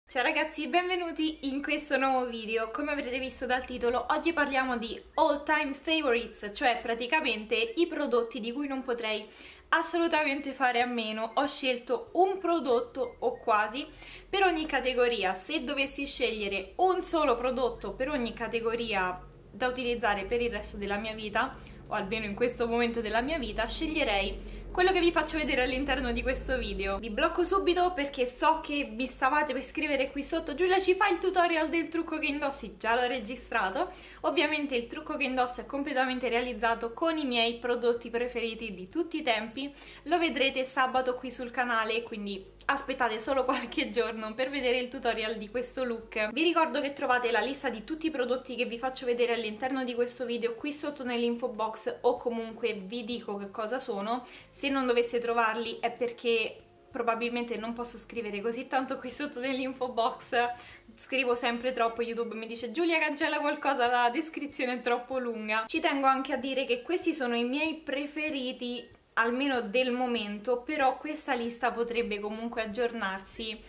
Ciao ragazzi, benvenuti in questo nuovo video. Come avrete visto dal titolo, oggi parliamo di all time favorites, cioè praticamente i prodotti di cui non potrei assolutamente fare a meno. Ho scelto un prodotto o quasi per ogni categoria. Se dovessi scegliere un solo prodotto per ogni categoria da utilizzare per il resto della mia vita, o almeno in questo momento della mia vita, sceglierei quello che vi faccio vedere all'interno di questo video. Vi blocco subito perché so che vi stavate per scrivere qui sotto: Giulia, ci fai il tutorial del trucco che indossi? Già l'ho registrato. Ovviamente il trucco che indosso è completamente realizzato con i miei prodotti preferiti di tutti i tempi. Lo vedrete sabato qui sul canale, quindi aspettate solo qualche giorno per vedere il tutorial di questo look. Vi ricordo che trovate la lista di tutti i prodotti che vi faccio vedere all'interno di questo video qui sotto nell'info box, o comunque vi dico che cosa sono. Se non doveste trovarli è perché probabilmente non posso scrivere così tanto qui sotto nell'info box, scrivo sempre troppo, YouTube mi dice Giulia cancella qualcosa, la descrizione è troppo lunga. Ci tengo anche a dire che questi sono i miei preferiti almeno del momento, però questa lista potrebbe comunque aggiornarsi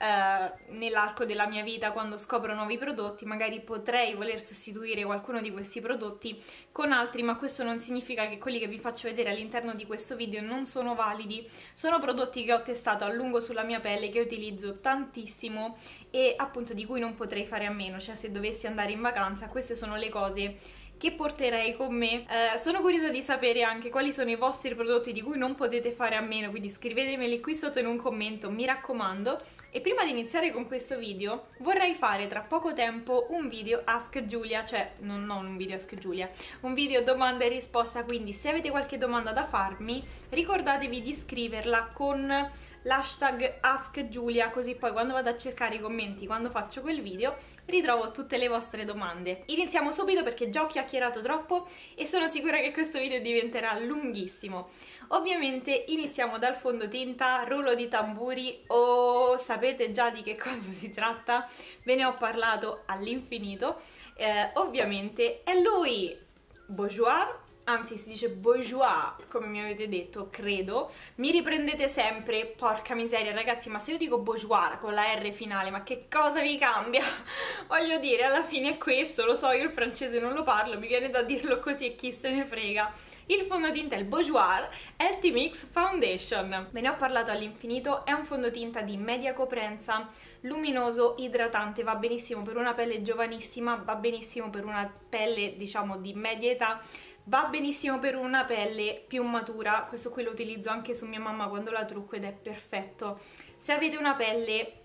nell'arco della mia vita. Quando scopro nuovi prodotti magari potrei voler sostituire qualcuno di questi prodotti con altri, ma questo non significa che quelli che vi faccio vedere all'interno di questo video non sono validi. Sono prodotti che ho testato a lungo sulla mia pelle, che utilizzo tantissimo e appunto di cui non potrei fare a meno. Cioè, se dovessi andare in vacanza, queste sono le cose che porterei con me. Sono curiosa di sapere anche quali sono i vostri prodotti di cui non potete fare a meno, quindi scrivetemeli qui sotto in un commento, mi raccomando. E prima di iniziare con questo video vorrei fare tra poco tempo un video Ask Giulia, cioè non un video Ask Giulia, un video domanda e risposta, quindi se avete qualche domanda da farmi ricordatevi di scriverla con l'hashtag AskGiulia, così poi quando vado a cercare i commenti, quando faccio quel video, ritrovo tutte le vostre domande. Iniziamo subito perché già ho chiacchierato troppo e sono sicura che questo video diventerà lunghissimo. Ovviamente iniziamo dal fondotinta, rullo di tamburi, o sapete già di che cosa si tratta, ve ne ho parlato all'infinito. Ovviamente è lui, Bourjois. Anzi, si dice Bourjois, come mi avete detto, credo. Mi riprendete sempre, porca miseria, ragazzi, ma se io dico Bourjois con la R finale, ma che cosa vi cambia? Voglio dire, alla fine è questo, lo so, io il francese non lo parlo, mi viene da dirlo così e chi se ne frega. Il fondotinta è il Bourjois Ultimate Mix Foundation. Ve ne ho parlato all'infinito, è un fondotinta di media coprenza, luminoso, idratante, va benissimo per una pelle giovanissima, va benissimo per una pelle, diciamo, di media età, va benissimo per una pelle più matura. Questo qui lo utilizzo anche su mia mamma quando la trucco ed è perfetto. Se avete una pelle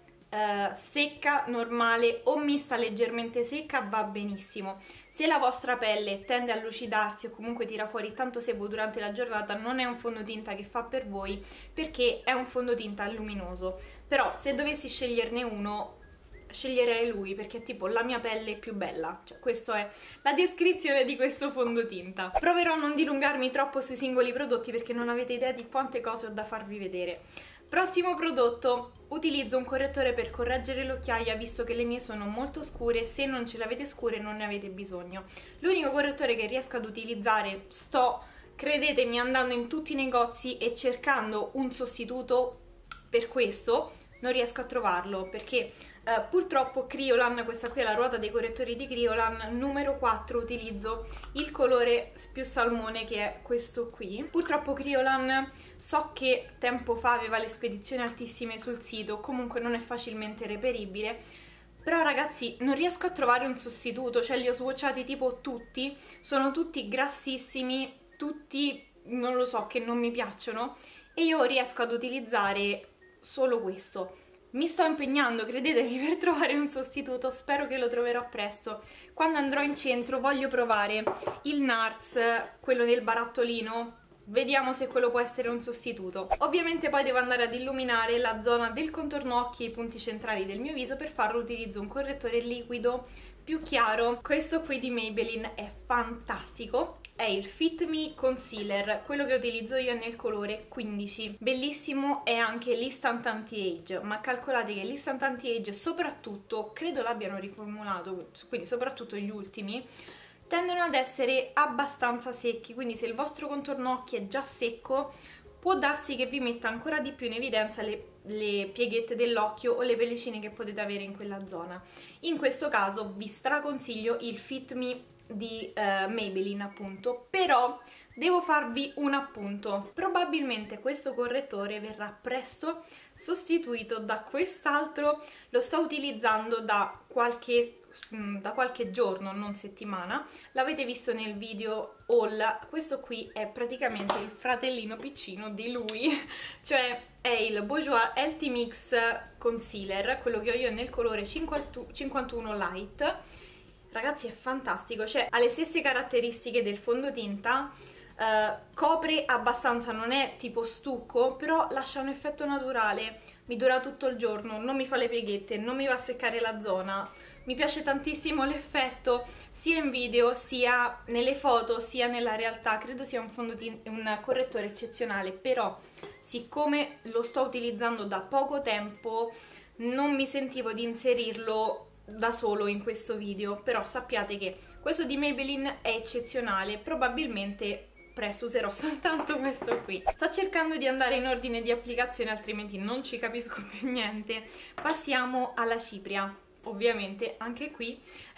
secca, normale o mista leggermente secca, va benissimo. Se la vostra pelle tende a lucidarsi o comunque tira fuori tanto sebo durante la giornata, non è un fondotinta che fa per voi, perché è un fondotinta luminoso. Però se dovessi sceglierne uno, sceglierei lui, perché è tipo la mia pelle più bella. Cioè, questa è la descrizione di questo fondotinta. Proverò a non dilungarmi troppo sui singoli prodotti perché non avete idea di quante cose ho da farvi vedere. Prossimo prodotto, utilizzo un correttore per correggere le occhiaie, visto che le mie sono molto scure. Se non ce l'avete scure non ne avete bisogno. L'unico correttore che riesco ad utilizzare, credetemi, andando in tutti i negozi e cercando un sostituto per questo, non riesco a trovarlo, perché purtroppo Kryolan, questa qui è la ruota dei correttori di Kryolan, numero 4, utilizzo il colore più salmone, che è questo qui. Purtroppo Kryolan, so che tempo fa aveva le spedizioni altissime sul sito, comunque non è facilmente reperibile, però ragazzi non riesco a trovare un sostituto. Cioè, li ho swatchati tipo tutti, sono tutti grassissimi, tutti non lo so, che non mi piacciono, e io riesco ad utilizzare solo questo. Mi sto impegnando, credetemi, per trovare un sostituto, spero che lo troverò presto. Quando andrò in centro voglio provare il NARS, quello del barattolino, vediamo se quello può essere un sostituto. Ovviamente poi devo andare ad illuminare la zona del contorno occhi e i punti centrali del mio viso. Per farlo utilizzo un correttore liquido più chiaro, questo qui di Maybelline è fantastico. È il Fit Me Concealer, quello che utilizzo io è nel colore 15. Bellissimo è anche l'Instant Anti-Age, ma calcolate che l'Instant Anti-Age soprattutto, credo l'abbiano riformulato, quindi soprattutto gli ultimi, tendono ad essere abbastanza secchi, quindi se il vostro contorno occhi è già secco può darsi che vi metta ancora di più in evidenza le pieghette dell'occhio o le pellicine che potete avere in quella zona. In questo caso vi straconsiglio il Fit Me di Maybelline, appunto, però devo farvi un appunto: probabilmente questo correttore verrà presto sostituito da quest'altro. Lo sto utilizzando da qualche giorno, non settimana, l'avete visto nel video haul. Questo qui è praticamente il fratellino piccino di lui, cioè è il Bourjois Healthy Mix Concealer, quello che ho io nel colore 51 Light. Ragazzi, è fantastico, cioè ha le stesse caratteristiche del fondotinta, copre abbastanza, non è tipo stucco, però lascia un effetto naturale, mi dura tutto il giorno, non mi fa le pieghette, non mi va a seccare la zona. Mi piace tantissimo l'effetto, sia in video, sia nelle foto, sia nella realtà. Credo sia un correttore eccezionale, però siccome lo sto utilizzando da poco tempo, non mi sentivo di inserirlo da solo in questo video. Però sappiate che questo di Maybelline è eccezionale, probabilmente presto userò soltanto questo qui. Sto cercando di andare in ordine di applicazione, altrimenti non ci capisco più niente. Passiamo alla cipria. Ovviamente anche qui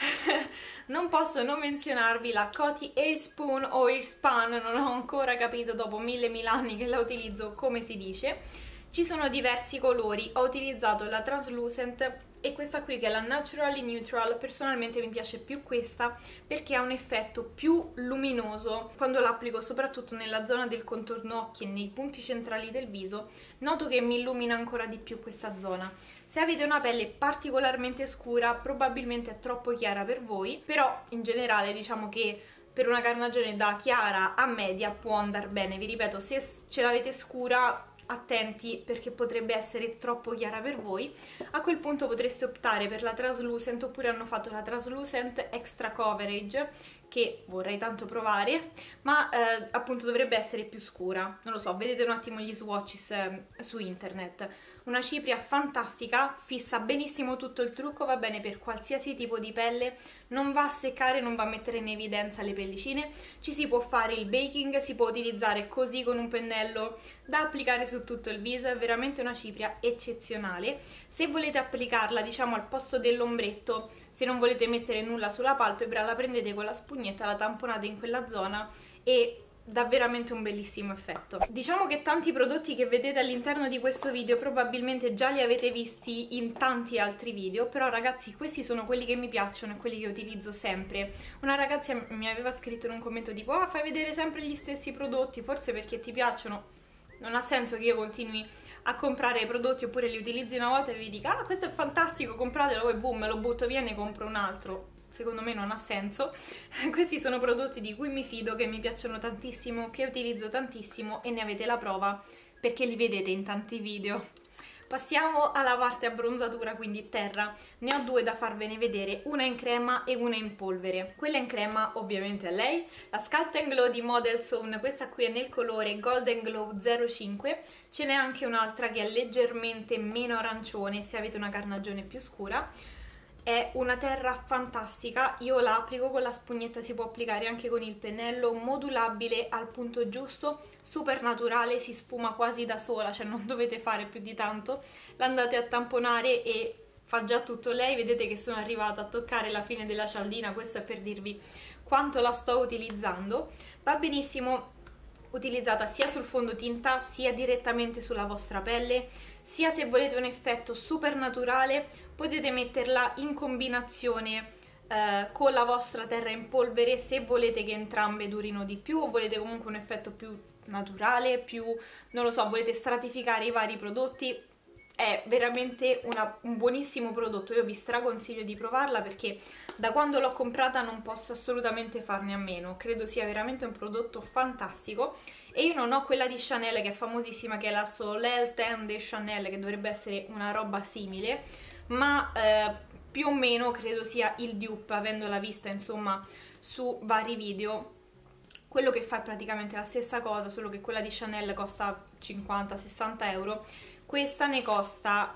non posso non menzionarvi la Coty Airspun o Airspun, non ho ancora capito dopo mille anni che la utilizzo come si dice. Ci sono diversi colori, ho utilizzato la Translucent e questa qui che è la Naturally Neutral. Personalmente mi piace più questa perché ha un effetto più luminoso. Quando l'applico soprattutto nella zona del contorno occhi e nei punti centrali del viso, noto che mi illumina ancora di più questa zona. Se avete una pelle particolarmente scura probabilmente è troppo chiara per voi, però in generale diciamo che per una carnagione da chiara a media può andare bene. Vi ripeto, se ce l'avete scura, attenti perché potrebbe essere troppo chiara per voi. A quel punto potreste optare per la Translucent, oppure hanno fatto la Translucent Extra Coverage che vorrei tanto provare, ma appunto dovrebbe essere più scura. Non lo so, vedete un attimo gli swatches su internet. Una cipria fantastica, fissa benissimo tutto il trucco, va bene per qualsiasi tipo di pelle, non va a seccare, non va a mettere in evidenza le pellicine. Ci si può fare il baking, si può utilizzare così con un pennello da applicare su tutto il viso, è veramente una cipria eccezionale. Se volete applicarla diciamo al posto dell'ombretto, se non volete mettere nulla sulla palpebra, la prendete con la spugnetta, la tamponate in quella zona e dà veramente un bellissimo effetto. Diciamo che tanti prodotti che vedete all'interno di questo video probabilmente già li avete visti in tanti altri video, però ragazzi questi sono quelli che mi piacciono e quelli che utilizzo sempre. Una ragazza mi aveva scritto in un commento tipo "Ah, fai vedere sempre gli stessi prodotti, forse perché ti piacciono". Non ha senso che io continui a comprare prodotti oppure li utilizzi una volta e vi dica "Ah, questo è fantastico, compratelo", poi boom, lo butto via e ne compro un altro. Secondo me non ha senso. Questi sono prodotti di cui mi fido, che mi piacciono tantissimo, che utilizzo tantissimo e ne avete la prova perché li vedete in tanti video. Passiamo alla parte abbronzatura, quindi terra. Ne ho due da farvene vedere, una in crema e una in polvere. Quella in crema ovviamente è lei, la Sculpt & Glow di Model Zone, questa qui è nel colore Golden Glow 05. Ce n'è anche un'altra che è leggermente meno arancione se avete una carnagione più scura. È una terra fantastica, io la applico con la spugnetta, si può applicare anche con il pennello, modulabile al punto giusto, super naturale, si sfuma quasi da sola, cioè non dovete fare più di tanto, l'andate a tamponare e fa già tutto lei. Vedete che sono arrivata a toccare la fine della cialdina, questo è per dirvi quanto la sto utilizzando. Va benissimo utilizzata sia sul fondotinta sia direttamente sulla vostra pelle, sia se volete un effetto super naturale potete metterla in combinazione con la vostra terra in polvere, se volete che entrambe durino di più o volete comunque un effetto più naturale, più, non lo so, volete stratificare i vari prodotti. È veramente un buonissimo prodotto, io vi straconsiglio di provarla perché da quando l'ho comprata non posso assolutamente farne a meno, credo sia veramente un prodotto fantastico. E io non ho quella di Chanel che è famosissima, che è la Soleil Tan de Chanel, che dovrebbe essere una roba simile, ma più o meno credo sia il dupe, avendola vista insomma su vari video. Quello che fa è praticamente la stessa cosa, solo che quella di Chanel costa 50-60 euro, questa ne costa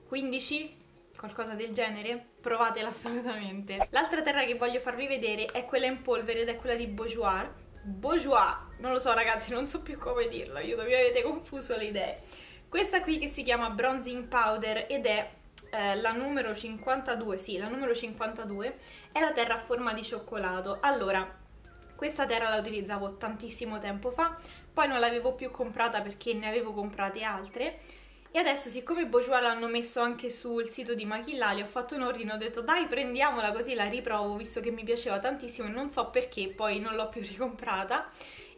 15, qualcosa del genere. Provatela assolutamente. L'altra terra che voglio farvi vedere è quella in polvere ed è quella di Bourjois Bourjois, non lo so ragazzi, non so più come dirlo, aiuto, mi avete confuso le idee. Questa qui che si chiama Bronzing Powder ed è la numero 52, sì, la numero 52, è la terra a forma di cioccolato. Allora, questa terra la utilizzavo tantissimo tempo fa, poi non l'avevo più comprata perché ne avevo comprate altre, e adesso siccome Bourjois l'hanno messo anche sul sito di Machillali, ho fatto un ordine, ho detto dai prendiamola così la riprovo, visto che mi piaceva tantissimo e non so perché poi non l'ho più ricomprata,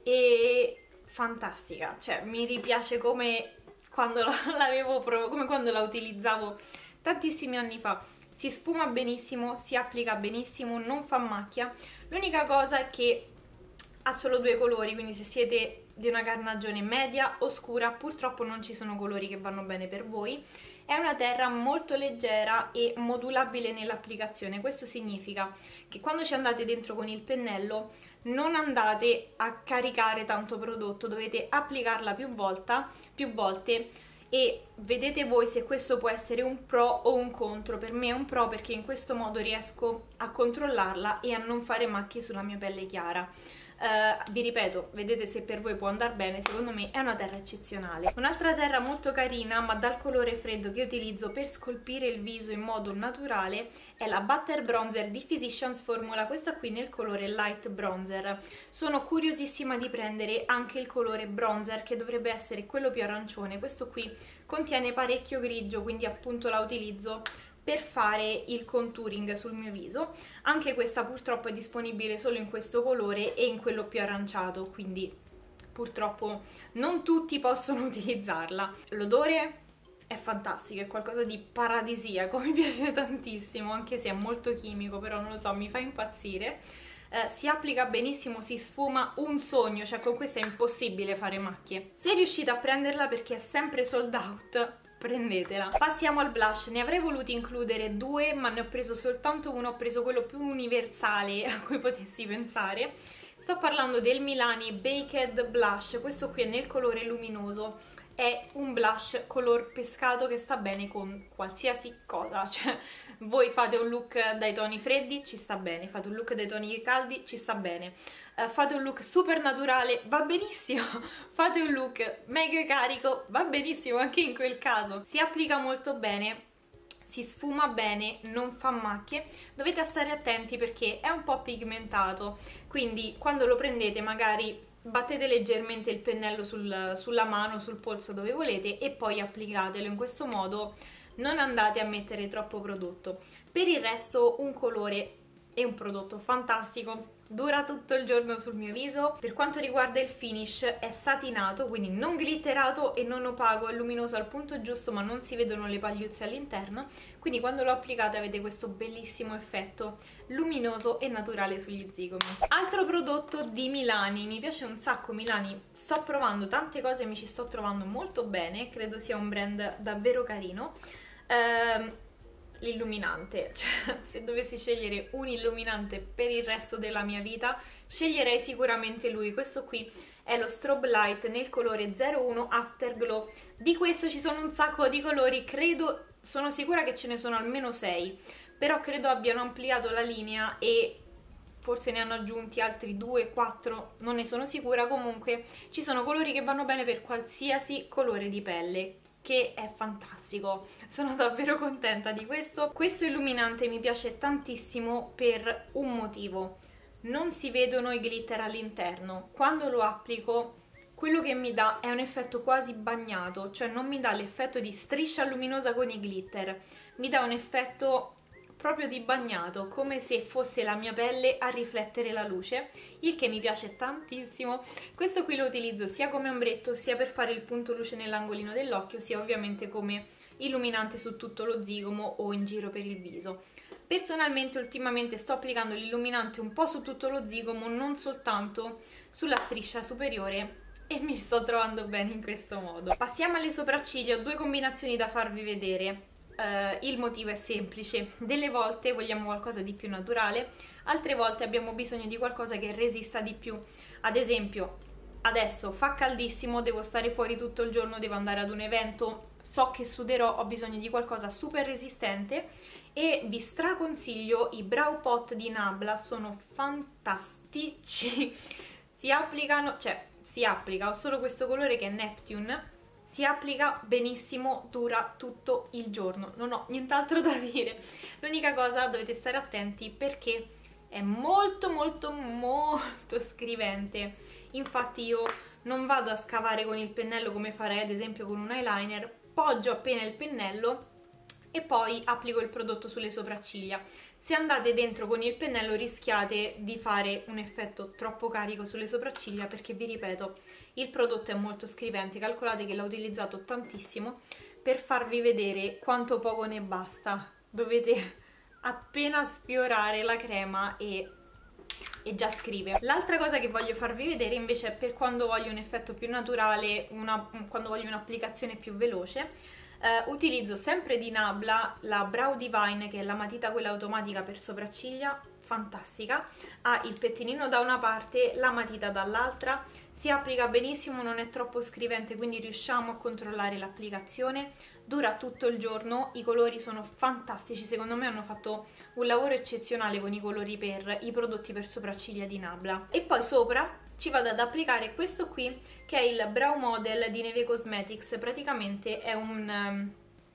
e fantastica, cioè mi ripiace come quando come quando la utilizzavo tantissimi anni fa. Si sfuma benissimo, si applica benissimo, non fa macchia. L'unica cosa è che ha solo due colori, quindi se siete di una carnagione media o scura purtroppo non ci sono colori che vanno bene per voi. È una terra molto leggera e modulabile nell'applicazione. Questo significa che quando ci andate dentro con il pennello non andate a caricare tanto prodotto, dovete applicarla più volte, e vedete voi se questo può essere un pro o un contro. Per me è un pro perché in questo modo riesco a controllarla e a non fare macchie sulla mia pelle chiara. Vi ripeto, vedete se per voi può andare bene, secondo me è una terra eccezionale. Un'altra terra molto carina ma dal colore freddo che utilizzo per scolpire il viso in modo naturale è la Butter Bronzer di Physicians Formula, questa qui nel colore Light Bronzer. Sono curiosissima di prendere anche il colore bronzer che dovrebbe essere quello più arancione. Questo qui contiene parecchio grigio, quindi appunto la utilizzo per fare il contouring sul mio viso. Anche questa purtroppo è disponibile solo in questo colore e in quello più aranciato, quindi purtroppo non tutti possono utilizzarla. L'odore è fantastico, è qualcosa di paradisiaco, mi piace tantissimo, anche se è molto chimico, però non lo so, mi fa impazzire. Si applica benissimo, si sfuma un sogno, cioè con questa è impossibile fare macchie. Se riuscite a prenderla, perché è sempre sold out, prendetela. Passiamo al blush. Ne avrei voluti includere due ma ne ho preso soltanto uno, ho preso quello più universale a cui potessi pensare. Sto parlando del Milani Baked Blush. Questo qui è nel colore luminoso, è un blush color pescato che sta bene con qualsiasi cosa, cioè voi fate un look dai toni freddi, ci sta bene, fate un look dai toni caldi, ci sta bene, fate un look super naturale, va benissimo, fate un look mega carico, va benissimo anche in quel caso. Si applica molto bene, si sfuma bene, non fa macchie. Dovete stare attenti perché è un po' pigmentato, quindi quando lo prendete magari battete leggermente il pennello sulla mano, sul polso, dove volete, e poi applicatelo. In questo modo non andate a mettere troppo prodotto. Per il resto un colore e un prodotto fantastico, dura tutto il giorno sul mio viso. Per quanto riguarda il finish è satinato, quindi non glitterato e non opaco, è luminoso al punto giusto ma non si vedono le pagliuzze all'interno, quindi quando lo applicate avete questo bellissimo effetto luminoso e naturale sugli zigomi. Altro prodotto di Milani, mi piace un sacco Milani, sto provando tante cose, mi ci sto trovando molto bene, credo sia un brand davvero carino. L'illuminante, cioè se dovessi scegliere un illuminante per il resto della mia vita sceglierei sicuramente lui. Questo qui è lo Strobe Light nel colore 01 Afterglow. Di questo ci sono un sacco di colori, credo, sono sicura che ce ne sono almeno 6, però credo abbiano ampliato la linea e forse ne hanno aggiunti altri 2-4, non ne sono sicura. Comunque ci sono colori che vanno bene per qualsiasi colore di pelle, che è fantastico, sono davvero contenta di questo. Questo illuminante mi piace tantissimo per un motivo: non si vedono i glitter all'interno. Quando lo applico quello che mi dà è un effetto quasi bagnato, cioè non mi dà l'effetto di striscia luminosa con i glitter, mi dà un effetto proprio di bagnato, come se fosse la mia pelle a riflettere la luce, il che mi piace tantissimo. Questo qui lo utilizzo sia come ombretto, sia per fare il punto luce nell'angolino dell'occhio, sia ovviamente come illuminante su tutto lo zigomo o in giro per il viso. Personalmente ultimamente sto applicando l'illuminante un po' su tutto lo zigomo, non soltanto sulla striscia superiore, e mi sto trovando bene in questo modo. Passiamo alle sopracciglia, ho due combinazioni da farvi vedere. Il motivo è semplice: delle volte vogliamo qualcosa di più naturale, altre volte abbiamo bisogno di qualcosa che resista di più. Ad esempio, adesso fa caldissimo, devo stare fuori tutto il giorno, devo andare ad un evento, so che suderò, ho bisogno di qualcosa super resistente e vi straconsiglio i Brow Pot di Nabla, sono fantastici. si applicano, cioè si applica, ho solo questo colore che è Neptune, si applica benissimo, dura tutto il giorno, non ho nient'altro da dire. L'unica cosa, dovete stare attenti perché è molto molto molto scrivente, infatti io non vado a scavare con il pennello come farei ad esempio con un eyeliner, poggio appena il pennello e poi applico il prodotto sulle sopracciglia. Se andate dentro con il pennello rischiate di fare un effetto troppo carico sulle sopracciglia perché vi ripeto, il prodotto è molto scrivente, calcolate che l'ho utilizzato tantissimo per farvi vedere quanto poco ne basta. Dovete appena sfiorare la crema e già scrive. L'altra cosa che voglio farvi vedere invece è per quando voglio un effetto più naturale, quando voglio un'applicazione più veloce. Utilizzo sempre di Nabla la Brow Divine, che è la matita quella automatica per sopracciglia, fantastica, ha il pettinino da una parte, la matita dall'altra, si applica benissimo, non è troppo scrivente, quindi riusciamo a controllare l'applicazione, dura tutto il giorno, i colori sono fantastici, secondo me hanno fatto un lavoro eccezionale con i colori per i prodotti per sopracciglia di Nabla. E poi sopra ci vado ad applicare questo qui che è il Brow Model di Neve Cosmetics, praticamente è un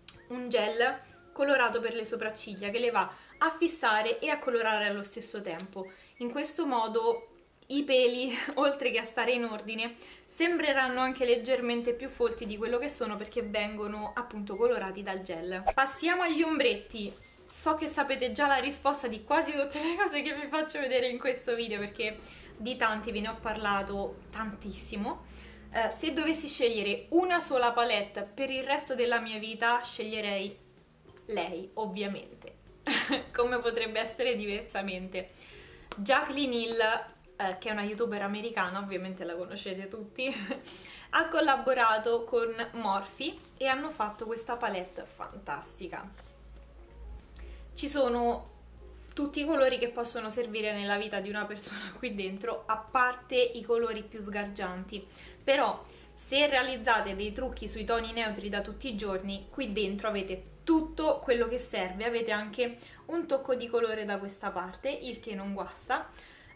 gel colorato per le sopracciglia che le va a fissare e a colorare allo stesso tempo. In questo modo i peli, oltre che a stare in ordine, sembreranno anche leggermente più folti di quello che sono perché vengono appunto colorati dal gel. Passiamo agli ombretti. So che sapete già la risposta di quasi tutte le cose che vi faccio vedere in questo video perché di tanti ve ne ho parlato tantissimo. Se dovessi scegliere una sola palette per il resto della mia vita, sceglierei lei, ovviamente. Come potrebbe essere diversamente? Jaclyn Hill, che è una youtuber americana, ovviamente la conoscete tutti, ha collaborato con Morphe e hanno fatto questa palette fantastica. Ci sono tutti i colori che possono servire nella vita di una persona qui dentro, a parte i colori più sgargianti, però se realizzate dei trucchi sui toni neutri da tutti i giorni, qui dentro avete tutto quello che serve, avete anche un tocco di colore da questa parte, il che non guasta.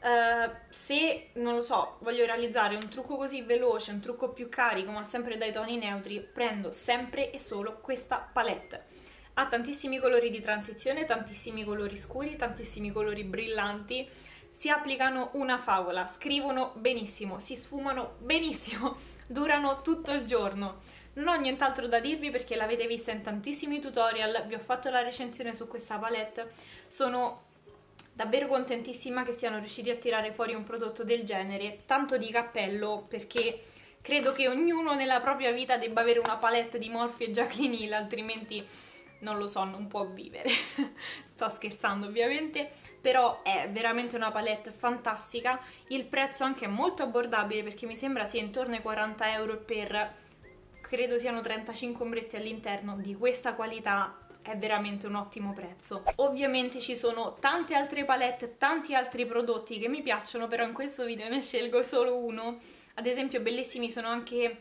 Se, non lo so, voglio realizzare un trucco così veloce, un trucco più carico, ma sempre dai toni neutri, prendo sempre e solo questa palette. Ha tantissimi colori di transizione, tantissimi colori scuri, tantissimi colori brillanti, si applicano una favola, scrivono benissimo, si sfumano benissimo, durano tutto il giorno. Non ho nient'altro da dirvi perché l'avete vista in tantissimi tutorial, vi ho fatto la recensione su questa palette, sono davvero contentissima che siano riusciti a tirare fuori un prodotto del genere, tanto di cappello perché credo che ognuno nella propria vita debba avere una palette di Morphe e Jaclyn Hill, altrimenti non lo so, non può vivere. Sto scherzando ovviamente, però è veramente una palette fantastica, il prezzo anche è molto abbordabile perché mi sembra sia intorno ai 40 euro per, credo siano 35 ombretti all'interno, di questa qualità è veramente un ottimo prezzo. Ovviamente ci sono tante altre palette, tanti altri prodotti che mi piacciono, però in questo video ne scelgo solo uno. Ad esempio bellissimi sono anche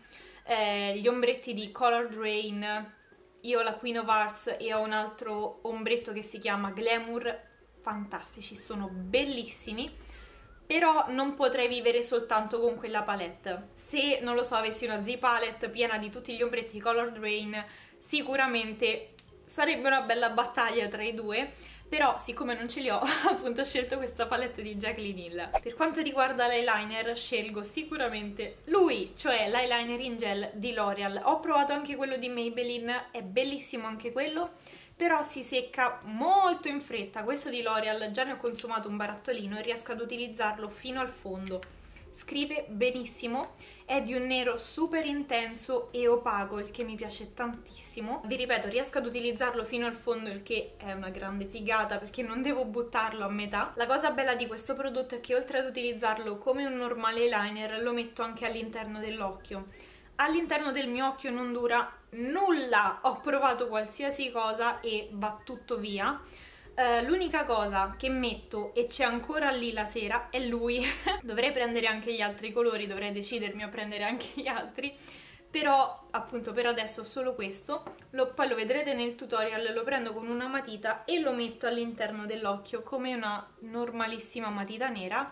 gli ombretti di Colored Rain. Io ho la Queen of Hearts e ho un altro ombretto che si chiama Glamour, fantastici, sono bellissimi, però non potrei vivere soltanto con quella palette. Se, non lo so, avessi una Z palette piena di tutti gli ombretti Colored Rain, sicuramente sarebbe una bella battaglia tra i due, però siccome non ce li ho, appunto ho scelto questa palette di Jaclyn Hill. Per quanto riguarda l'eyeliner scelgo sicuramente lui, cioè l'eyeliner in gel di L'Oreal. Ho provato anche quello di Maybelline, è bellissimo anche quello, però si secca molto in fretta. Questo di L'Oreal già ne ho consumato un barattolino e riesco ad utilizzarlo fino al fondo. Scrive benissimo, è di un nero super intenso e opaco, il che mi piace tantissimo. Vi ripeto, riesco ad utilizzarlo fino al fondo, il che è una grande figata perché non devo buttarlo a metà. La cosa bella di questo prodotto è che oltre ad utilizzarlo come un normale eyeliner lo metto anche all'interno dell'occhio. All'interno del mio occhio non dura nulla, ho provato qualsiasi cosa e va tutto via. L'unica cosa che metto e c'è ancora lì la sera è lui. Dovrei prendere anche gli altri colori, dovrei decidermi a prendere anche gli altri, però appunto per adesso solo questo. Poi lo vedrete nel tutorial, lo prendo con una matita e lo metto all'interno dell'occhio come una normalissima matita nera.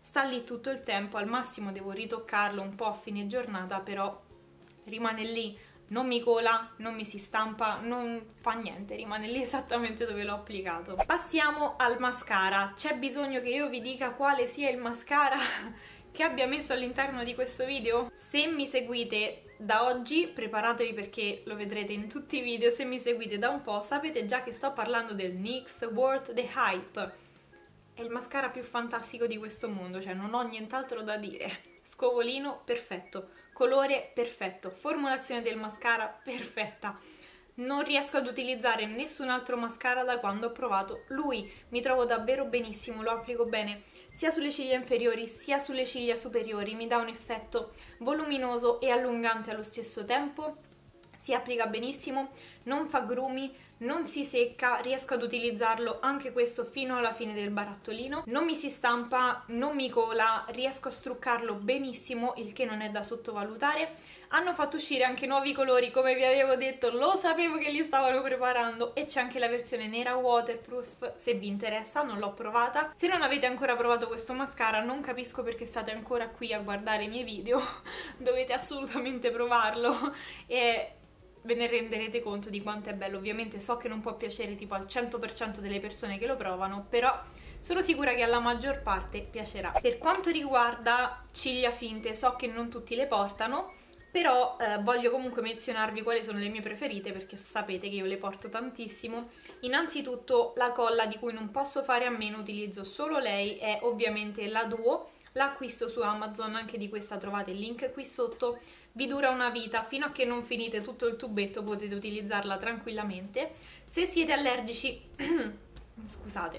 sta lì tutto il tempo, al massimo devo ritoccarlo un po' a fine giornata, però rimane lì, non mi cola, non mi si stampa, non fa niente, rimane lì esattamente dove l'ho applicato. Passiamo al mascara. C'è bisogno che io vi dica quale sia il mascara che abbia messo all'interno di questo video? Se mi seguite da oggi, preparatevi perché lo vedrete in tutti i video. Se mi seguite da un po' sapete già che sto parlando del NYX Worth the Hype. È il mascara più fantastico di questo mondo, cioè non ho nient'altro da dire. Scovolino perfetto, colore perfetto, formulazione del mascara perfetta. Non riesco ad utilizzare nessun altro mascara da quando ho provato lui. Mi trovo davvero benissimo, lo applico bene sia sulle ciglia inferiori sia sulle ciglia superiori. Mi dà un effetto voluminoso e allungante allo stesso tempo. Si applica benissimo, non fa grumi, non si secca, riesco ad utilizzarlo anche questo fino alla fine del barattolino, non mi si stampa, non mi cola, riesco a struccarlo benissimo, il che non è da sottovalutare. Hanno fatto uscire anche nuovi colori, come vi avevo detto, lo sapevo che li stavano preparando, e c'è anche la versione nera waterproof, se vi interessa, non l'ho provata. Se non avete ancora provato questo mascara non capisco perché state ancora qui a guardare i miei video, dovete assolutamente provarlo e ve ne renderete conto di quanto è bello. Ovviamente so che non può piacere tipo al 100% delle persone che lo provano, però sono sicura che alla maggior parte piacerà. Per quanto riguarda ciglia finte, so che non tutti le portano, però voglio comunque menzionarvi quali sono le mie preferite, perché sapete che io le porto tantissimo. Innanzitutto la colla di cui non posso fare a meno, utilizzo solo lei, è ovviamente la Duo. L'acquisto su Amazon, anche di questa trovate il link qui sotto. Vi dura una vita, fino a che non finite tutto il tubetto potete utilizzarla tranquillamente. Se siete allergici, scusate,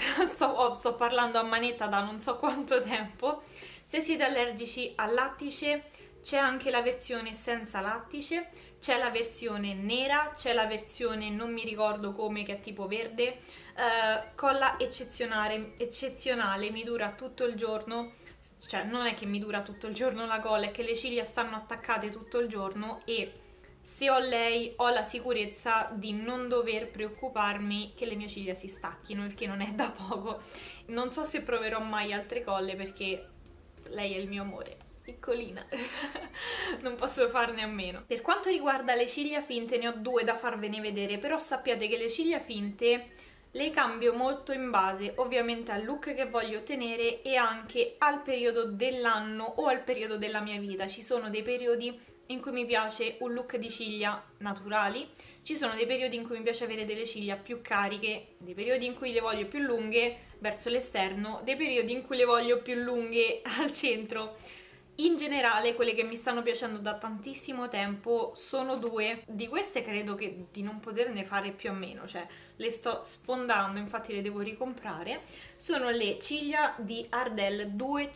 sto parlando a manetta da non so quanto tempo. Se siete allergici al lattice, c'è anche la versione senza lattice, c'è la versione nera, c'è la versione non mi ricordo come, che è tipo verde. Colla eccezionale, mi dura tutto il giorno. Cioè non è che mi dura tutto il giorno la colla, è che le ciglia stanno attaccate tutto il giorno e se ho lei ho la sicurezza di non dover preoccuparmi che le mie ciglia si stacchino, il che non è da poco. Non so se proverò mai altre colle perché lei è il mio amore, piccolina, non posso farne a meno. Per quanto riguarda le ciglia finte ne ho due da farvene vedere, però sappiate che le ciglia finte le cambio molto in base ovviamente al look che voglio ottenere e anche al periodo dell'anno o al periodo della mia vita. Ci sono dei periodi in cui mi piace un look di ciglia naturali, ci sono dei periodi in cui mi piace avere delle ciglia più cariche, dei periodi in cui le voglio più lunghe verso l'esterno, dei periodi in cui le voglio più lunghe al centro. In generale quelle che mi stanno piacendo da tantissimo tempo sono due, di queste credo che di non poterne fare più a meno, cioè le sto sfondando, infatti le devo ricomprare. Sono le ciglia di Ardell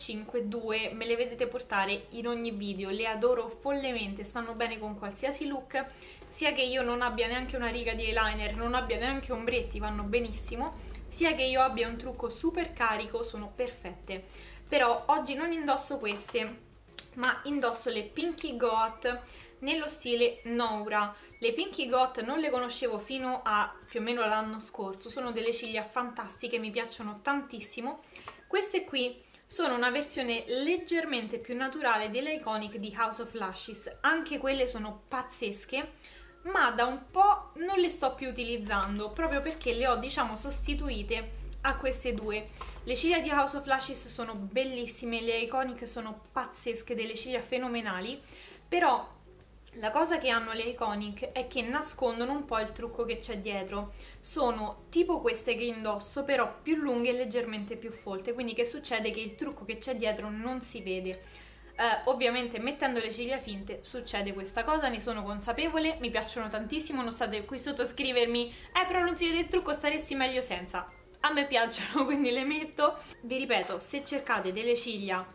252, me le vedete portare in ogni video, le adoro follemente, stanno bene con qualsiasi look, sia che io non abbia neanche una riga di eyeliner, non abbia neanche ombretti, vanno benissimo, sia che io abbia un trucco super carico, sono perfette. Però oggi non indosso queste, ma indosso le Pinky Goat nello stile Noura. Le Pinky Goat non le conoscevo fino a più o meno l'anno scorso, sono delle ciglia fantastiche, mi piacciono tantissimo. Queste qui sono una versione leggermente più naturale delle Iconic di House of Lashes, anche quelle sono pazzesche, ma da un po' non le sto più utilizzando, proprio perché le ho diciamo sostituite a queste due. Le ciglia di House of Lashes sono bellissime, le Iconic sono pazzesche, delle ciglia fenomenali, però la cosa che hanno le Iconic è che nascondono un po' il trucco che c'è dietro. Sono tipo queste che indosso, però più lunghe e leggermente più folte, quindi che succede? Che il trucco che c'è dietro non si vede. Ovviamente mettendo le ciglia finte succede questa cosa, ne sono consapevole, mi piacciono tantissimo, non state qui sotto a scrivermi però non si vede il trucco, staresti meglio senza. A me piacciono, quindi le metto. Vi ripeto, se cercate delle ciglia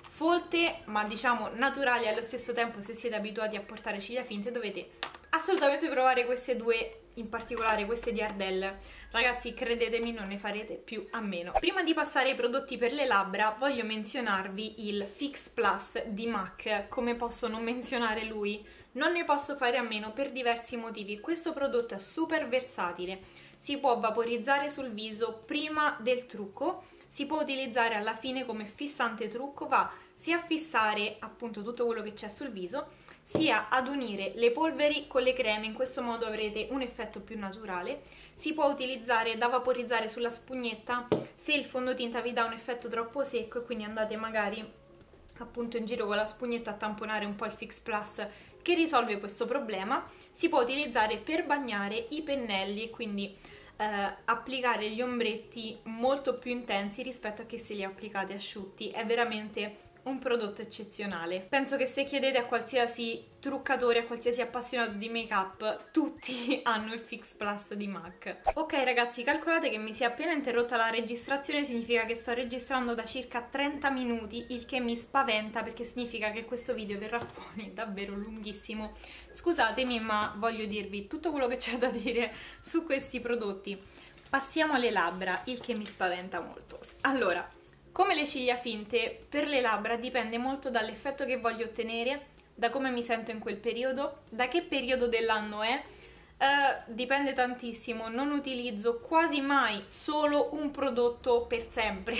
folte, ma diciamo naturali allo stesso tempo, se siete abituati a portare ciglia finte, dovete assolutamente provare queste due, in particolare queste di Ardell. Ragazzi, credetemi, non ne farete più a meno. Prima di passare ai prodotti per le labbra, voglio menzionarvi il Fix Plus di MAC. Come posso non menzionare lui? Non ne posso fare a meno per diversi motivi. Questo prodotto è super versatile. si può vaporizzare sul viso prima del trucco, si può utilizzare alla fine come fissante trucco, va sia a fissare appunto tutto quello che c'è sul viso, sia ad unire le polveri con le creme, in questo modo avrete un effetto più naturale. Si può utilizzare da vaporizzare sulla spugnetta se il fondotinta vi dà un effetto troppo secco e quindi andate magari appunto in giro con la spugnetta a tamponare un po' il Fix Plus che risolve questo problema. Si può utilizzare per bagnare i pennelli e quindi applicare gli ombretti molto più intensi rispetto a che se li applicate asciutti. È veramente un prodotto eccezionale. Penso che se chiedete a qualsiasi truccatore, a qualsiasi appassionato di make up, tutti hanno il Fix Plus di MAC. Ok ragazzi, calcolate che mi sia appena interrotta la registrazione, significa che sto registrando da circa 30 minuti, il che mi spaventa perché significa che questo video verrà fuori davvero lunghissimo. Scusatemi, ma voglio dirvi tutto quello che c'è da dire su questi prodotti. Passiamo alle labbra, il che mi spaventa molto. Allora, come le ciglia finte, per le labbra dipende molto dall'effetto che voglio ottenere, da come mi sento in quel periodo, da che periodo dell'anno è, dipende tantissimo. Non utilizzo quasi mai solo un prodotto per sempre,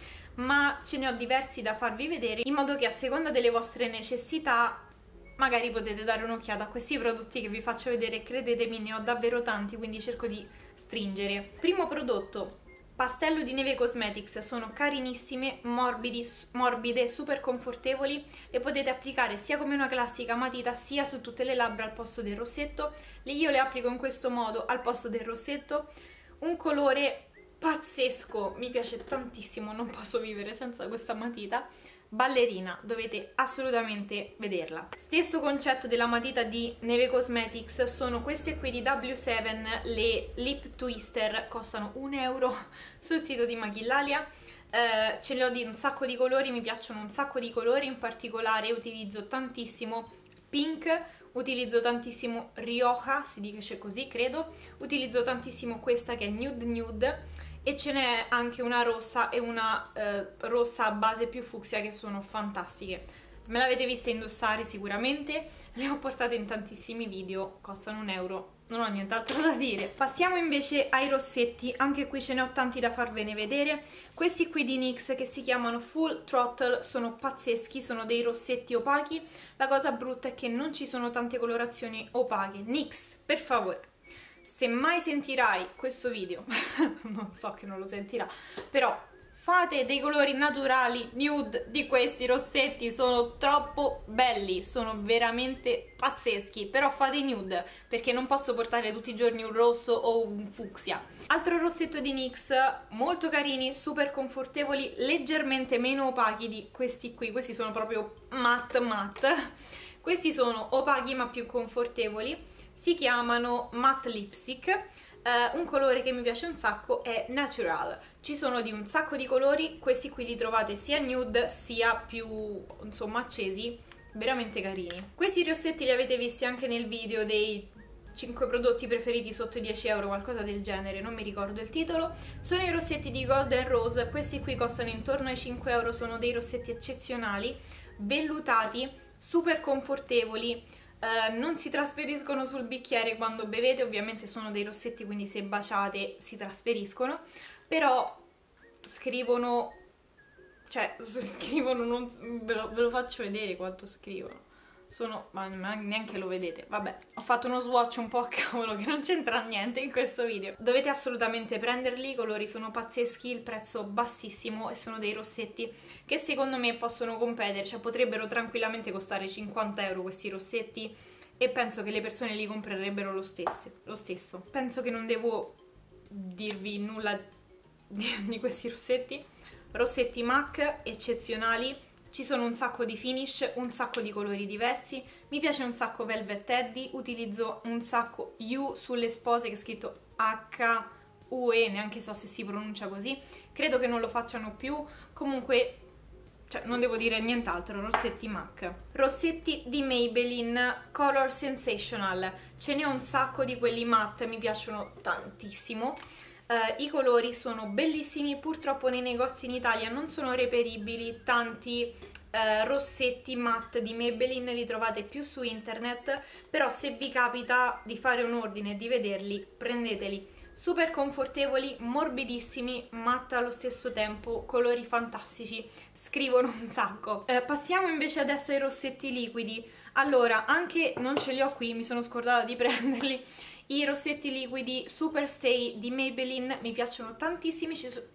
ma ce ne ho diversi da farvi vedere, in modo che a seconda delle vostre necessità magari potete dare un'occhiata a questi prodotti che vi faccio vedere. Credetemi, ne ho davvero tanti, quindi cerco di stringere. Primo prodotto, Pastello di Neve Cosmetics, sono carinissime, morbide, super confortevoli, le potete applicare sia come una classica matita sia su tutte le labbra al posto del rossetto. Io le applico in questo modo al posto del rossetto, un colore pazzesco, mi piace tantissimo, non posso vivere senza questa matita. Ballerina, dovete assolutamente vederla. Stesso concetto della matita di Neve Cosmetics, sono queste qui di W7, le Lip Twister, costano 1 euro sul sito di Machillalia. Ce le ho di un sacco di colori, mi piacciono un sacco di colori, in particolare utilizzo tantissimo pink, utilizzo tantissimo Rioja, si dice così credo, utilizzo tantissimo questa che è Nude Nude, e ce n'è anche una rossa e una rossa a base più fucsia che sono fantastiche. Me l'avete vista indossare sicuramente, le ho portate in tantissimi video, costano 1 euro, non ho nient'altro da dire. Passiamo invece ai rossetti, anche qui ce ne ho tanti da farvene vedere. Questi qui di NYX che si chiamano Full Throttle sono pazzeschi, sono dei rossetti opachi. La cosa brutta è che non ci sono tante colorazioni opache. NYX, per favore, se mai sentirai questo video, non so che non lo sentirà, però fate dei colori naturali nude di questi rossetti, sono troppo belli, sono veramente pazzeschi, però fate nude, perché non posso portare tutti i giorni un rosso o un fucsia. Altro rossetto di NYX, molto carini, super confortevoli, leggermente meno opachi di questi qui, questi sono proprio matte matte, questi sono opachi ma più confortevoli. Si chiamano Matte Lipstick, un colore che mi piace un sacco è Natural. Ci sono di un sacco di colori, questi qui li trovate sia nude sia più insomma accesi, veramente carini. Questi rossetti li avete visti anche nel video dei 5 prodotti preferiti sotto i 10 euro, qualcosa del genere, non mi ricordo il titolo. Sono i rossetti di Golden Rose, questi qui costano intorno ai 5 euro, sono dei rossetti eccezionali, vellutati, super confortevoli. Non si trasferiscono sul bicchiere quando bevete, ovviamente sono dei rossetti, quindi se baciate si trasferiscono, però scrivono, cioè scrivono, non, ve lo faccio vedere quanto scrivono, sono, ma neanche lo vedete, vabbè, ho fatto uno swatch un po' a cavolo che non c'entra niente in questo video. Dovete assolutamente prenderli, i colori sono pazzeschi, il prezzo bassissimo e sono dei rossetti che secondo me possono competere, cioè potrebbero tranquillamente costare 50 euro questi rossetti e penso che le persone li comprerebbero lo stesso. Penso che non devo dirvi nulla di questi rossetti. Rossetti MAC eccezionali. Ci sono un sacco di finish, un sacco di colori diversi, mi piace un sacco Velvet Teddy, utilizzo un sacco U sulle spose che è scritto H-U-E, neanche so se si pronuncia così, credo che non lo facciano più, comunque, cioè non devo dire nient'altro, rossetti MAC. Rossetti di Maybelline Color Sensational, ce ne ho un sacco di quelli matte, mi piacciono tantissimo. I colori sono bellissimi, purtroppo nei negozi in Italia non sono reperibili tanti rossetti matte di Maybelline, li trovate più su internet, però se vi capita di fare un ordine e di vederli, prendeteli, super confortevoli, morbidissimi, matte allo stesso tempo, colori fantastici, scrivono un sacco. Passiamo invece adesso ai rossetti liquidi. Allora, anche non ce li ho qui, mi sono scordata di prenderli. I rossetti liquidi Super Stay di Maybelline mi piacciono tantissimo,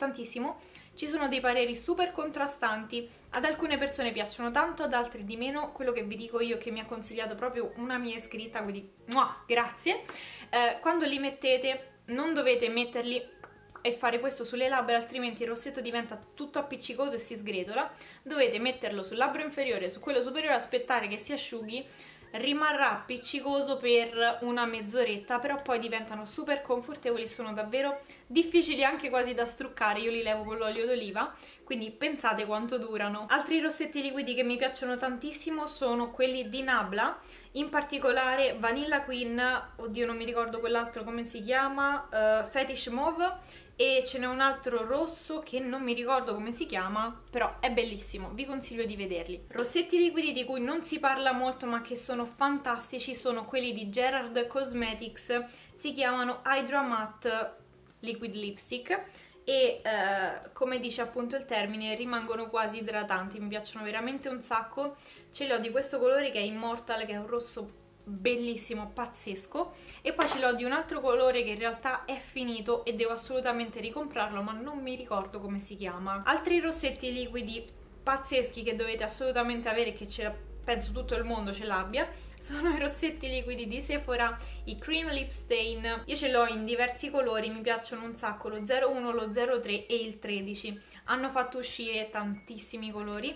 ci sono dei pareri super contrastanti, ad alcune persone piacciono tanto, ad altre di meno. Quello che vi dico io, che mi ha consigliato proprio una mia iscritta, quindi grazie. Quando li mettete non dovete metterli e fare questo sulle labbra, altrimenti il rossetto diventa tutto appiccicoso e si sgretola. Dovete metterlo sul labbro inferiore, su quello superiore, aspettare che si asciughi, rimarrà appiccicoso per una mezz'oretta, però poi diventano super confortevoli, sono davvero difficili anche quasi da struccare. Io li levo con l'olio d'oliva, quindi pensate quanto durano. Altri rossetti liquidi che mi piacciono tantissimo sono quelli di Nabla, in particolare Vanilla Queen, oddio non mi ricordo quell'altro come si chiama, Fetish Mauve, e ce n'è un altro rosso che non mi ricordo come si chiama, però è bellissimo, vi consiglio di vederli. Rossetti liquidi di cui non si parla molto ma che sono fantastici sono quelli di Gerard Cosmetics, si chiamano Hydra Matte Liquid Lipstick e come dice appunto il termine, rimangono quasi idratanti, mi piacciono veramente un sacco. Ce li ho di questo colore che è Immortal, che è un rosso bellissimo, pazzesco, e poi ce l'ho di un altro colore che in realtà è finito e devo assolutamente ricomprarlo, ma non mi ricordo come si chiama. Altri rossetti liquidi pazzeschi che dovete assolutamente avere, che penso tutto il mondo ce l'abbia, sono i rossetti liquidi di Sephora, i Cream Lip Stain. Io ce l'ho in diversi colori, mi piacciono un sacco, lo 01, lo 03 e il 13. Hanno fatto uscire tantissimi colori,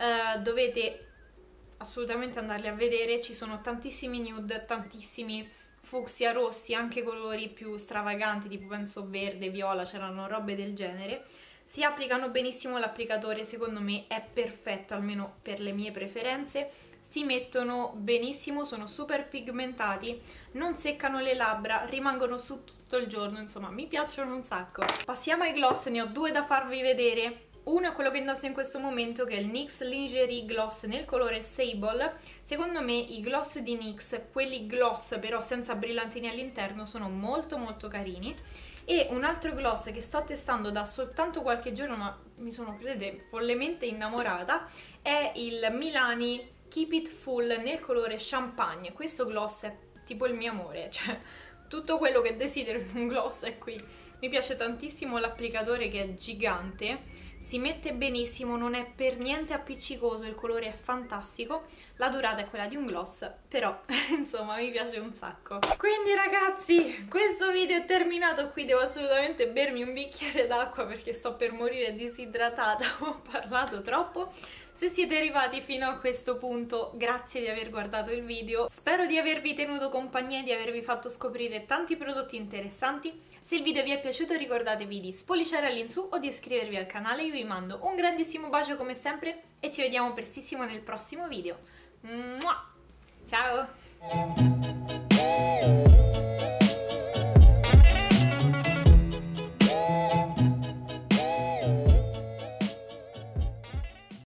dovete assolutamente andarli a vedere, ci sono tantissimi nude, tantissimi fucsia, rossi, anche colori più stravaganti, tipo penso verde, viola, c'erano robe del genere. Si applicano benissimo, l'applicatore secondo me è perfetto, almeno per le mie preferenze. Si mettono benissimo, sono super pigmentati, non seccano le labbra, rimangono su tutto il giorno, insomma mi piacciono un sacco. Passiamo ai gloss, ne ho due da farvi vedere. Uno è quello che indosso in questo momento, che è il NYX Lingerie Gloss nel colore Sable. Secondo me i gloss di NYX, quelli gloss però senza brillantini all'interno, sono molto molto carini. E un altro gloss che sto testando da soltanto qualche giorno, ma mi sono, credete, follemente innamorata, è il Milani Keep It Full nel colore Champagne. Questo gloss è tipo il mio amore, cioè tutto quello che desidero in un gloss è qui. Mi piace tantissimo l'applicatore che è gigante, si mette benissimo, non è per niente appiccicoso, il colore è fantastico, la durata è quella di un gloss, però insomma mi piace un sacco. Quindi ragazzi, questo video è terminato qui, devo assolutamente bermi un bicchiere d'acqua perché sto per morire disidratata, ho parlato troppo. Se siete arrivati fino a questo punto, grazie di aver guardato il video, spero di avervi tenuto compagnia e di avervi fatto scoprire tanti prodotti interessanti. Se il video vi è piaciuto ricordatevi di spolliciare all'insù o di iscrivervi al canale, io vi mando un grandissimo bacio come sempre e ci vediamo prestissimo nel prossimo video. Ciao!